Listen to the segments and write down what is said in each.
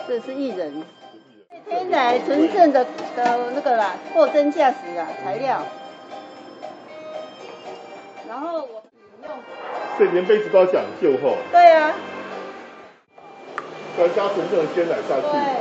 这是薏仁，天然纯正的那个啦，货真价实啊材料。然后我用， 所以连杯子都要讲究吼。 对啊， 要加纯正的鲜奶下去。 对，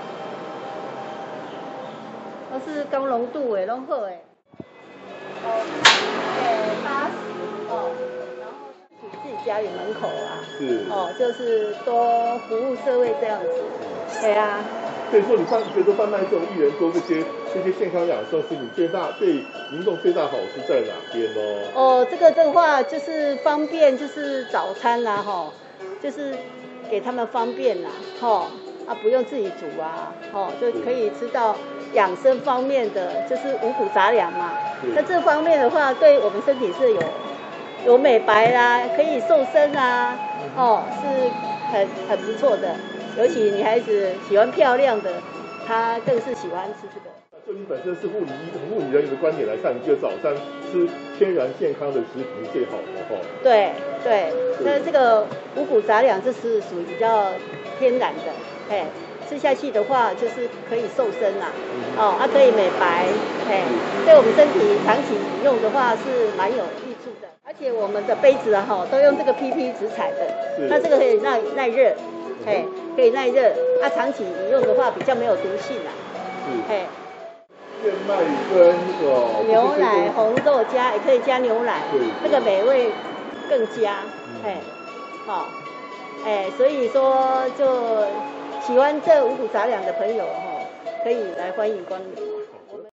都是高浓度诶，拢好诶。80哦，然后请自己家里门口啊， 是哦，就是多服务社会这样子，对啊。 所以说，你觉得贩卖这种薏仁多这些健康养生食品，对民众最大好处在哪边呢？ 哦，这个的话就是方便，就是早餐啦，哈，就是给他们方便啦，哈，啊不用自己煮啊，哦，就可以吃到养生方面的，就是五谷杂粮嘛。那这方面的话，对我们身体是有美白啦，可以瘦身啊，哦，是很不错的。尤其女孩子喜欢漂亮的，她更是喜欢吃这个。 就你本身是护理人员的观点来看，你觉得早餐吃天然健康的食品是最好的哈？ 对，那这个五谷杂粮这是属于比较天然的，哎，吃下去的话就是可以瘦身啦，哦，可以美白，哎，对我们身体长期饮用的话是蛮有益处的。而且我们的杯子啊，哈，都用这个 PP 植材的，那这个可以耐热，哎，可以耐热，长期饮用的话比较没有毒性啦，哎。 燕麦跟那个牛奶、红豆加也可以加牛奶，那个美味更佳，好，所以说就喜欢这五谷杂粮的朋友可以来欢迎光临。